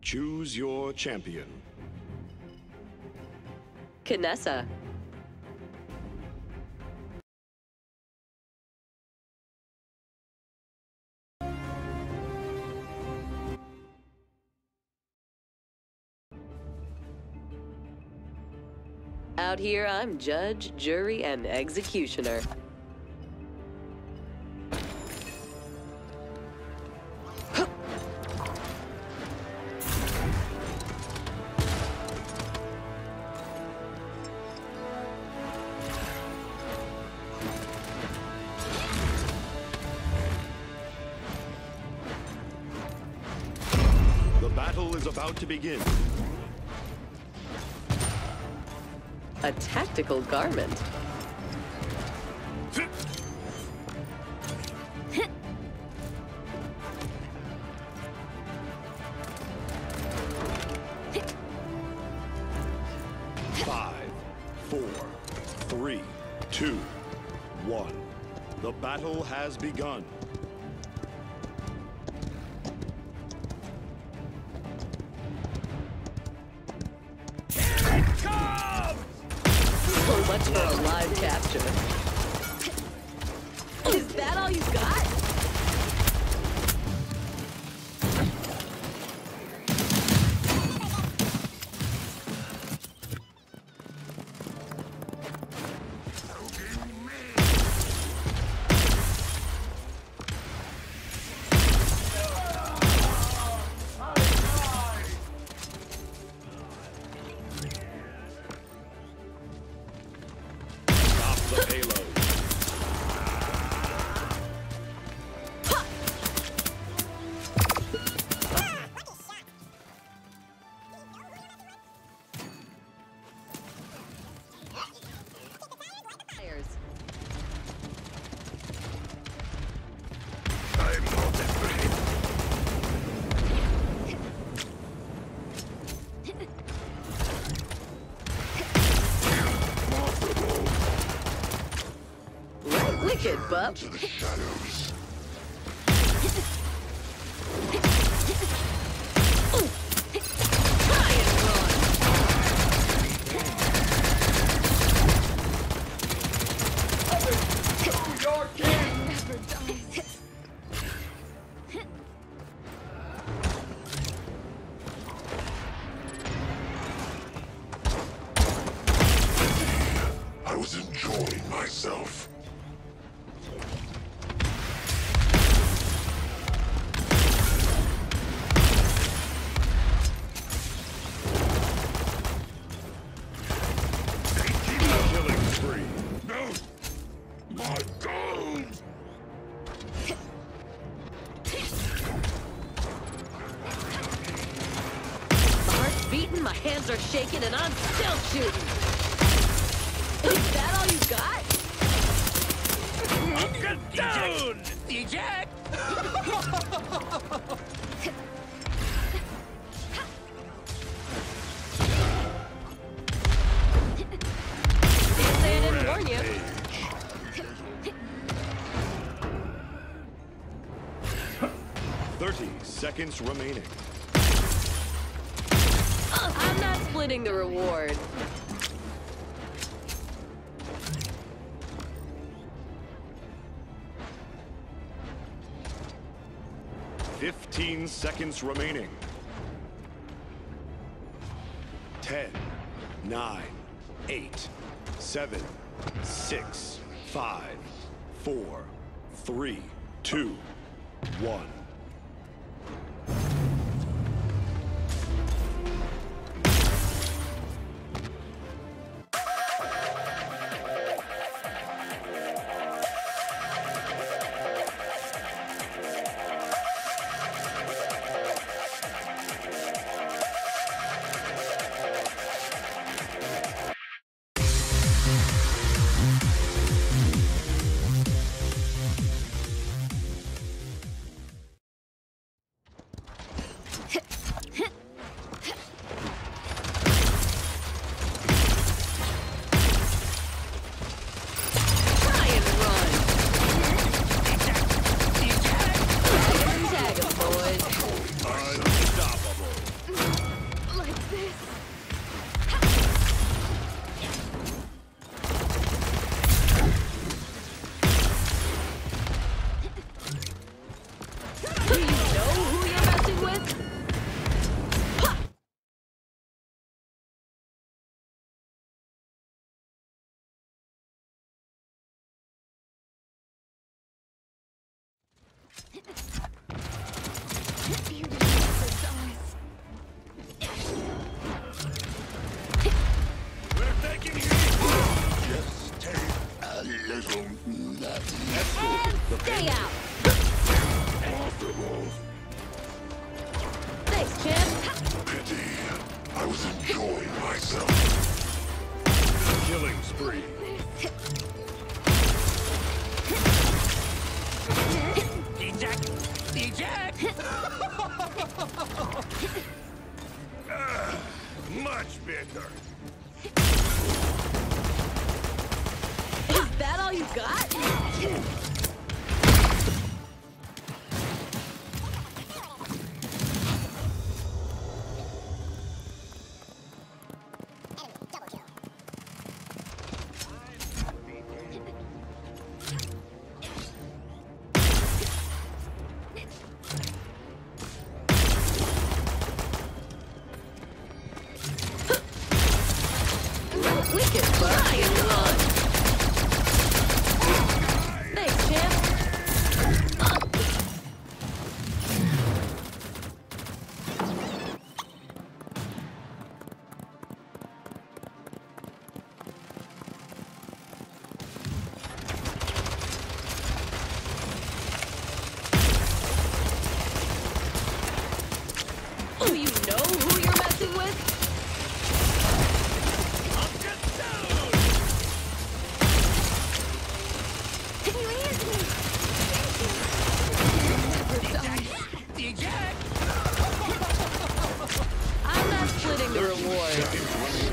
Choose your champion. Knessa. Out here, I'm judge, jury, and executioner. The battle is about to begin. A tactical garment. Five, four, three, two, one. The battle has begun. So much for a live capture. Is that all you got? The payload. I'm not afraid. Wicked, bub. To the shadows. Try and run. Your king never dies. I was enjoying myself. Killing spree. No! My gold! My heart's beating, my hands are shaking, and I'm still shooting. Is that all you got? Get down! Eject! Can't say I didn't warn you. 30 seconds remaining. I'm not splitting the reward. Fifteen seconds remaining. 10, 9, 8, 7, 6, 5, 4, 3, 2, 1. little nutty. And stay out! Possible. Thanks, champ! Pity. I was enjoying myself. Killing spree. Eject! Eject! Much better. Is that all you got? We can fly on. Thanks, champ. Do you know who you're messing with? I'm not splitting the reward.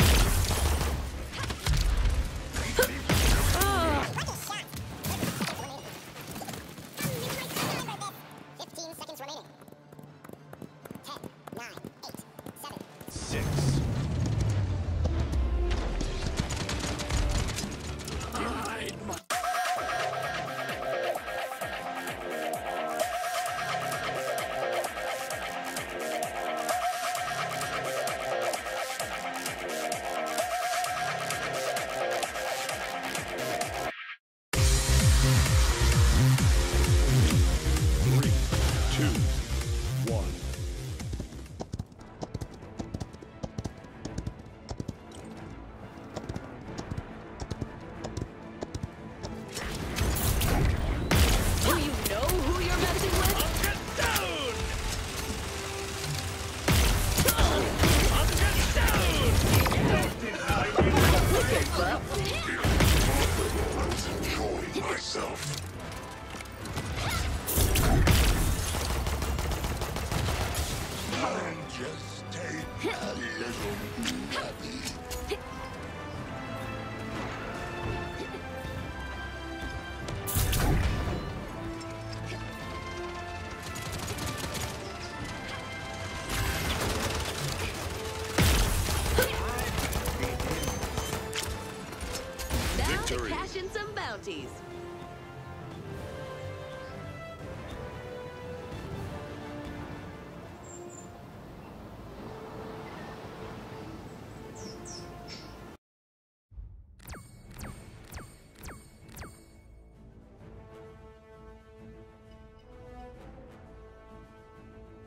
Cash in some bounties.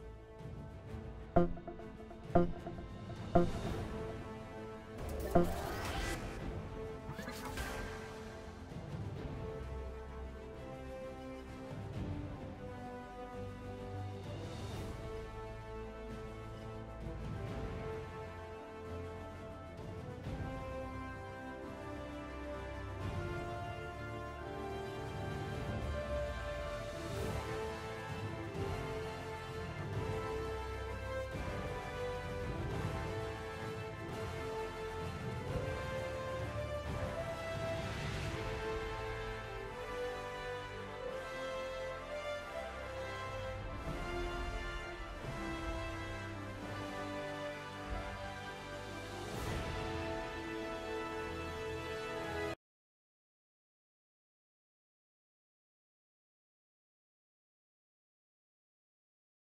You